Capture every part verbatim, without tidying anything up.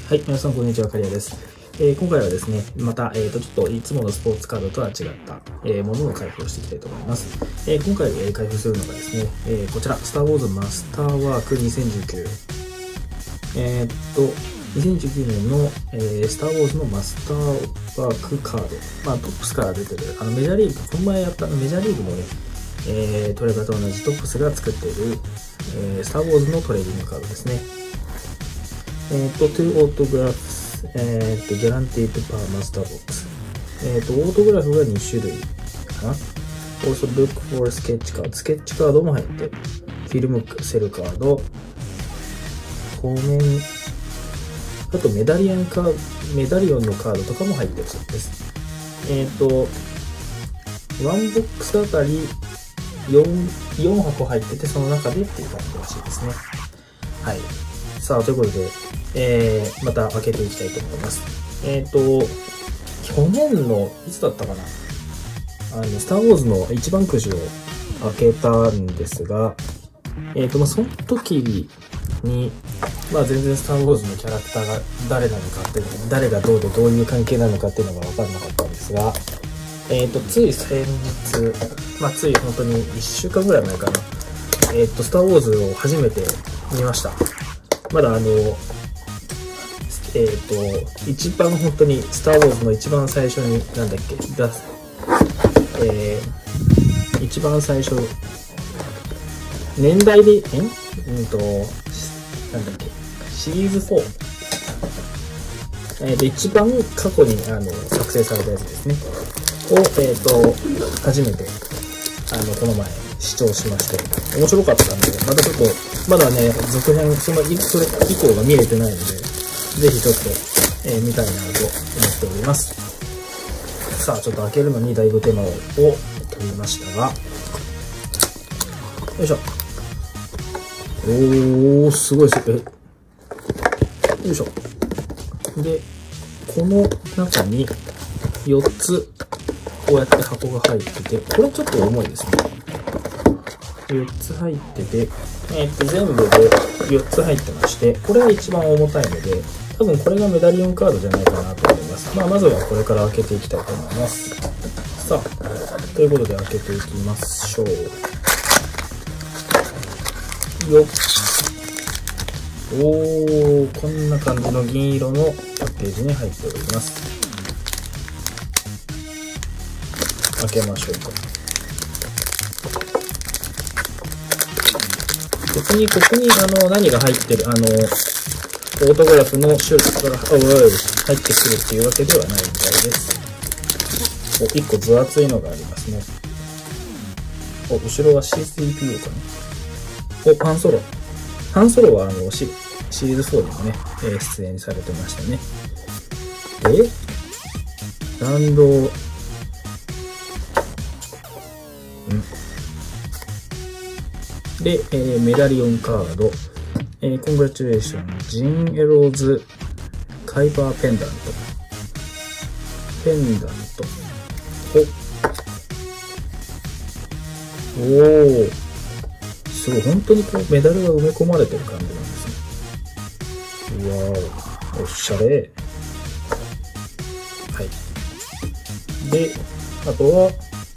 はい、皆さんこんにちは、カリアです。えー、今回はですね、また、えーと、ちょっといつものスポーツカードとは違った、えー、ものの開封をしていきたいと思います。えー、今回、えー、開封するのがですね、えー、こちら、スター・ウォーズ・マスター・ワークにせんじゅうきゅう。えー、っと、にせんじゅうきゅうねんの、えー、スター・ウォーズのマスター・ワークカード。まあ、トップスから出てる、あの、メジャーリーグ、この前やったメジャーリーグのね、えー、トレカと同じトップスが作っている、えー、スター・ウォーズのトレーディングカードですね。えっ、ー、と、トゥーオートグラフス、えっ、ー、と、ギャランティードパーマスターボックス。えっ、ー、と、オートグラフがに種類かな。Also look for sketch card。スケッチカードも入ってる。フィルムセルカード。後面、あとメダリアンカード、メダリオンのカードとかも入ってるそうです。えっ、ー、と、ワンボックスあたりよん、よん箱入ってて、その中でっていう感じらしいですね。はい。さあ、ということで、えー、また開けていきたいと思います。えっ、ー、と、去年の、いつだったかなあの、スター・ウォーズの一番くじを開けたんですが、えっ、ー、と、まあ、その時に、まあ、全然スター・ウォーズのキャラクターが誰なのかっていうの、誰がどうでどういう関係なのかっていうのが分からなかったんですが、えっ、ー、と、つい先日、まあ、つい本当にいっしゅうかんぐらい前かな、えっ、ー、と、スター・ウォーズを初めて見ました。まだあの、えっ、ー、と、一番本当に、スター・ウォーズの一番最初に、なんだっけ、出す、えー、一番最初、年代で、んうんと、なんだっけ、シリーズフォー。えー、で、一番過去にあの作成されたやつですね。を、えっ、ー、と、初めて、あの、この前、視聴しまして、面白かったんで、またちょっと、まだね、続編、その、それ以降が見れてないので、ぜひちょっと、えー、見たいなと思っております。さあ、ちょっと開けるのにだいぶ手間を取りましたが、よいしょ。おー、すごいすごい。よいしょ。で、この中によっつ、こうやって箱が入ってて、これちょっと重いですね。よっつ入ってて、えー、っと、全部でよっつ入ってまして、これが一番重たいので、多分これがメダリオンカードじゃないかなと思います。まあ、まずはこれから開けていきたいと思います。さあ、ということで開けていきましょう。よっ。おー、こんな感じの銀色のパッケージに入っております。開けましょうか。別にここにあの何が入ってる、あの、オートグラフの種類が入ってくるっていうわけではないみたいです。お、いっこ分厚いのがありますね。お、後ろは シースリーピーオー かな。お、ハンソロ。ハンソロはあのシ、シリーズフォーにもね、えー、出演されてましたね。で、ランド、んで、えー、メダリオンカード、えー、コングラチュレーション、ジン・エローズ・カイバーペンダント。ペンダント。お。おー。すごい、本当にこうメダルが埋め込まれてる感じなんですね。うわー、おしゃれ。はい。で、あとは、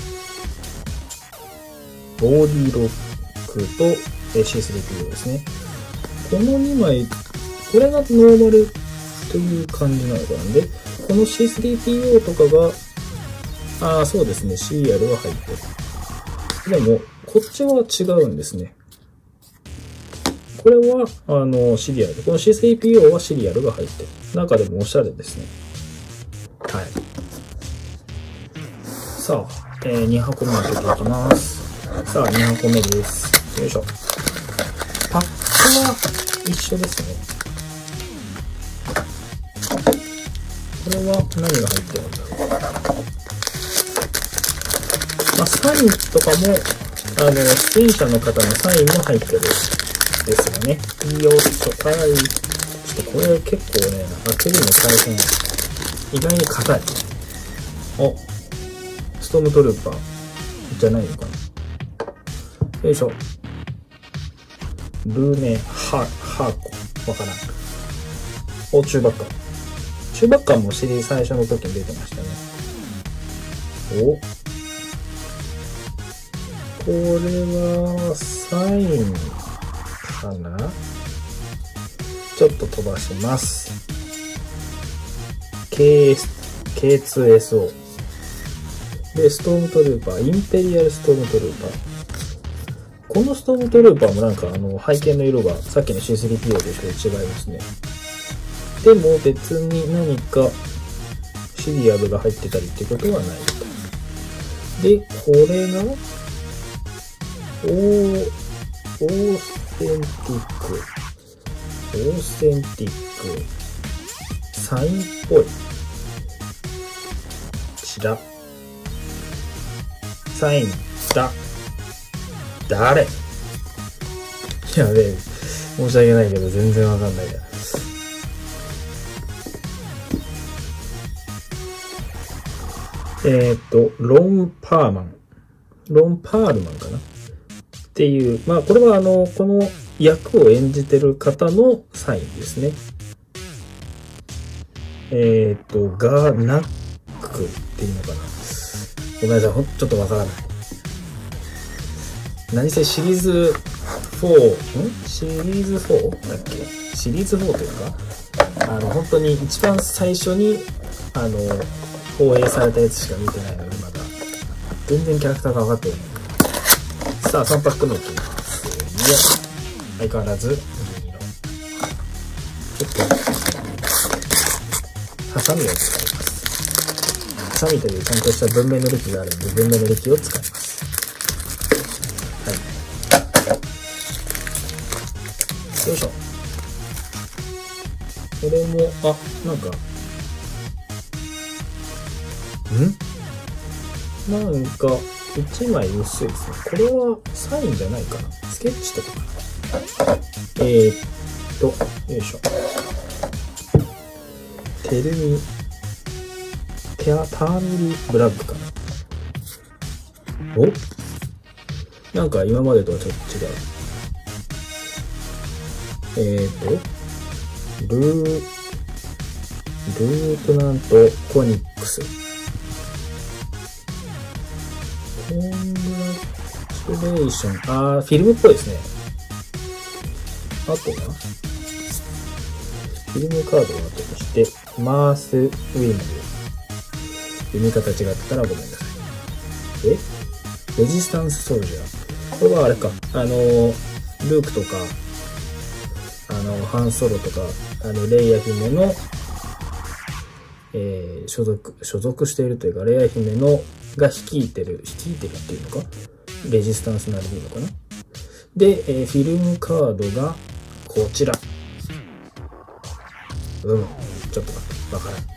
ボディロックと シースリーピーオー ですね。このにまい、これがノーマルという感じなのかなんで、この シースリーピーオー とかが、ああ、そうですね、シリアルは入ってる。でも、こっちは違うんですね。これは、あの、シリアル。この シースリーピーオー はシリアルが入ってる。中でもおしゃれですね。はい。さあ、えー、に箱目開けていきます。さあ、に箱目です。よいしょ。パックは一緒ですね。これは何が入ってるんだろう。まあ、サインとかも、あの、出演者の方のサインも入ってるですよね。よっと、はい。ちょっとこれ結構ね、開けるの大変。意外に硬い。お、ストームトルーパーじゃないのかな。よいしょ。ルーネ・ハーコ。わからん。 お、チューバッカー。チューバッカーもシリーズ最初の時に出てましたね。お、これは、サインかな？ちょっと飛ばします。ケーツーエスオー。で、ストームトルーパー、インペリアルストームトルーパー。このストームトルーパーもなんかあの背景の色がさっきの シースリーピーオー とちょっと違いますね。でも別に何かシリアルが入ってたりってことはないと。で、これがオー、オーセンティック。オーセンティック。サインっぽい。こちら。サインだ。誰？やべえ。申し訳ないけど全然わかんないや。えっと、ロン・パーマン。ロン・パールマンかなっていう、まあこれはあの、この役を演じてる方のサインですね。えっと、ガーナックっていうのかな。ごめんなさい、ほんちょっとわからない。何せシリーズフォー、んシリーズ フォー だっけシリーズフォーというか、あの、本当に一番最初に、あの、放映されたやつしか見てないので、まだ。全然キャラクターが分かってない。さあ、さんパック目いきます。よ相変わらず、銀色。ちょっと、ハサミを使います。ハサミというちゃんとした文明の利器があるので、文明の利器を使います。はい。よいしょ。これも、あ、なんか、んなんか、一枚薄いですね。これはサインじゃないかな。スケッチとかかな。えー、っと、よいしょ。テルミ、テア、ターミリブラックかな。お？なんか今までとはちょっと違う。えー、っと、ルー、ルートナントコニックス。コングラチュレーション。あー、フィルムっぽいですね。あとは、フィルムカードを後にして、マースウィング。読み方違ってたらごめんなさい。えレジスタンスソルジャー。これはあれか。あの、ルークとか、あの、ハンソロとか、あの、レイヤ姫の、えー、所属、所属しているというか、レイヤ姫の、が率いてる、率いてるっていうのかレジスタンスなりでいいのかなで、えー、フィルムカードが、こちら。うん。ちょっと待って。わからん。う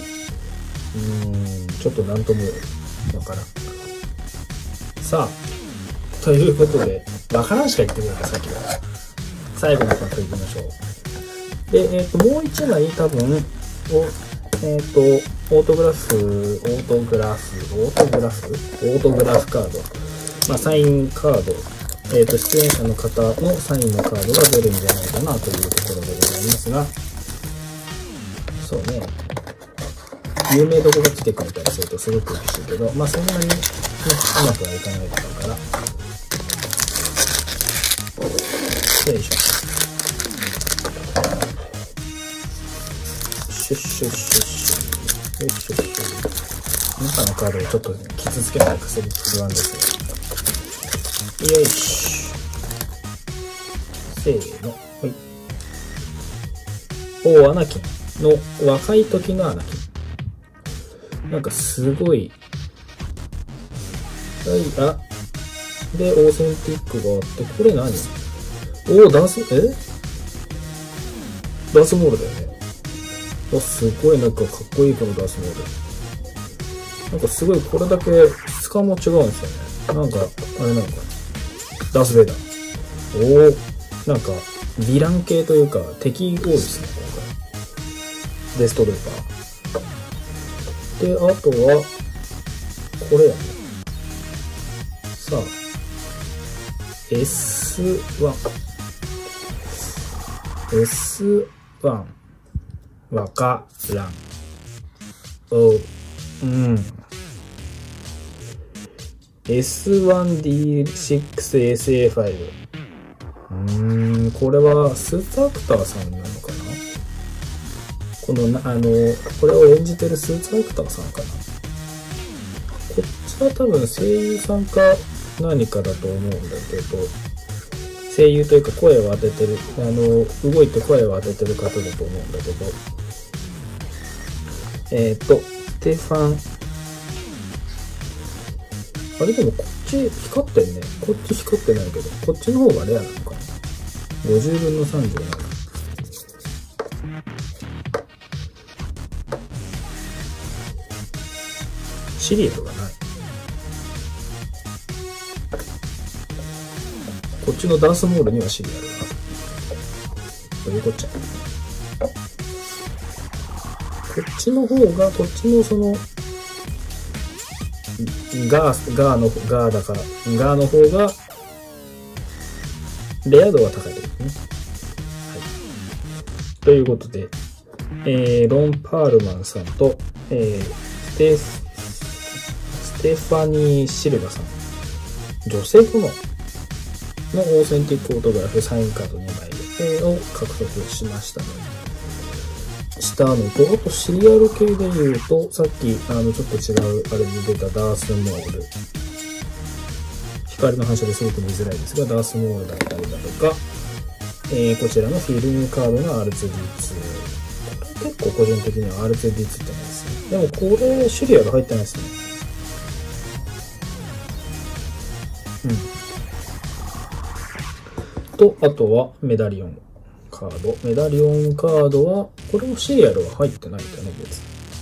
ーん。ちょっとなんともわからん。さあ。ということで、わからんしか言ってくれない、さっきから。最後のパックいきましょう。で、えっと、もう一枚多分、を、えっと、オートグラフ、オートグラフ、オートグラフオートグラフカード。まあ、サインカード。えっと、出演者の方のサインのカードが出るんじゃないかなというところでございますが、そうね。有名どこが来てくれたりするとすごく嬉しいけど、まあ、そんなに、ね、うまくはいかないだろうから。よいしょ。シュッシュッシュッシュッ。よいしょ。中のカードをちょっと傷つけないくせに不安ですよ。よいしょ。せーの。はい。おー、アナキンの若い時のアナキン。なんかすごい。はい、あ。で、オーセンティックがあって、これ何？おー、ダース、えダースモールだよね。あ、すごいなんかかっこいいこのダースモール。なんかすごいこれだけ質感も違うんですよね。なんか、あれなのかな。ダースベイダー。おー、なんか、ヴィラン系というか、敵多いですね、今回。デストルーパー。で、あとは、これやね。さあ、エスワン。エスワン。 わからん。お、うん。エスワンディーシックスエスエーファイブ。うーん、これはスーツアクターさんなのかな。このな、あの、これを演じてるスーツアクターさんかな。こっちは多分声優さんか何かだと思うんだけど、声優というか声を当ててる、あの、動いて声を当ててる方だと思うんだけど、えっと、ステファン、あれでもこっち光ってんね。こっち光ってないけど、こっちの方がレアなのかな。ごじゅうぶんのさんじゅうなな。シリアルがない。こっちのダースモールにはシリアルがある。どういうこっちゃ。こっちの方が、こっちのその、ガー、ガーの、ガーだから、ガーの方が、レア度が高いですね。はい。ということで、えー、ロン・パールマンさんと、えー、ステ、ステファニー・シルバさん。女性部門のオーセンティックオートグラフサインカードにまいを獲得しましたので。したのと、あとシリアル系で言うと、さっきあのちょっと違うあれに出たダースモール。光の反射ですごく見づらいですが、ダースモールだったりだとか、えー、こちらのフィルムカードが アールツーディーツー。これ結構個人的には アールツーディーツー ってないですね。でもこれシリアル入ってないですね。うん。と、あとはメダリオン。カード。メダリオンカードは、これもシリアルは入ってないんだよね、別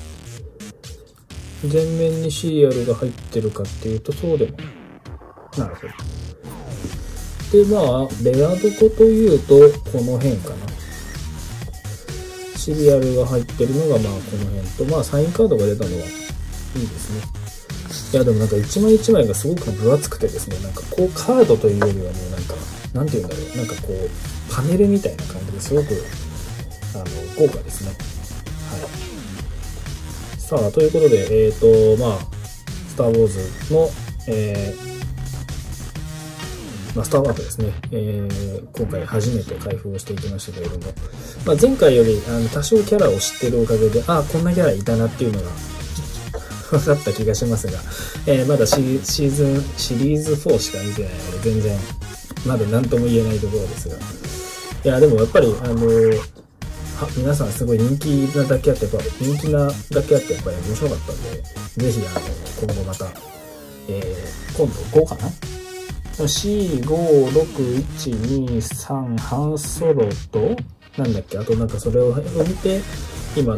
に。全面にシリアルが入ってるかっていうと、そうでもない。なるほど。で、まあ、レアどこというと、この辺かな。シリアルが入ってるのが、まあ、この辺と、まあ、サインカードが出たのはいいですね。いや、でもなんか一枚一枚がすごく分厚くてですね、なんかこう、カードというよりはもうなんか、なんて言うんだろう、なんかこう、パネルみたいな感じですごくあの豪華ですね。はい。さあ、ということで、えっと、まあ、スター・ウォーズの、えー、マスターワークですね、えー、今回初めて開封をしていきましたけれども、まあ、前回よりあの多少キャラを知ってるおかげで、ああ、こんなキャラいたなっていうのが分かった気がしますが、えー、まだシーズン、シリーズフォーしか見てないので、全然、まだ何とも言えないところですが、いや、でもやっぱり、あのー、は皆さんすごい人気なだけあって、やっぱ人気なだけあってやっぱり面白かったんで、ぜひ、あの、今後また、えー、今度ごかな ?よん、ご、ろく、いち、に、さん、半ソロと、なんだっけ、あとなんかそれを見て、今のに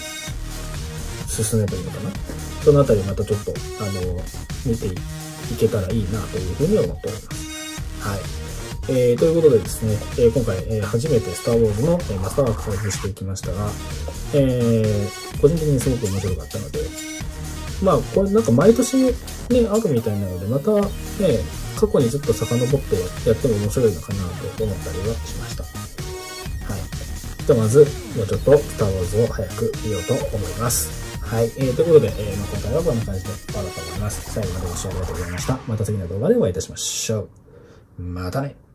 進めばいいのかな。そのあたりまたちょっと、あの、見ていけたらいいなというふうに思っております。はい。えー、ということでですね、えー、今回、えー、初めてスター・ウォーズの、えー、マスターワーク開封していきましたが、えー、個人的にすごく面白かったので、まあ、これなんか毎年ね、あるみたいなので、またね、過去にずっと遡ってやっても面白いのかなと思ったりはしました。はい。じゃあまず、もうちょっとスター・ウォーズを早く見ようと思います。はい。えー、ということで、えーまあ、今回はこんな感じで終わろうと思います。最後までご視聴ありがとうございました。また次の動画でお会いいたしましょう。またね。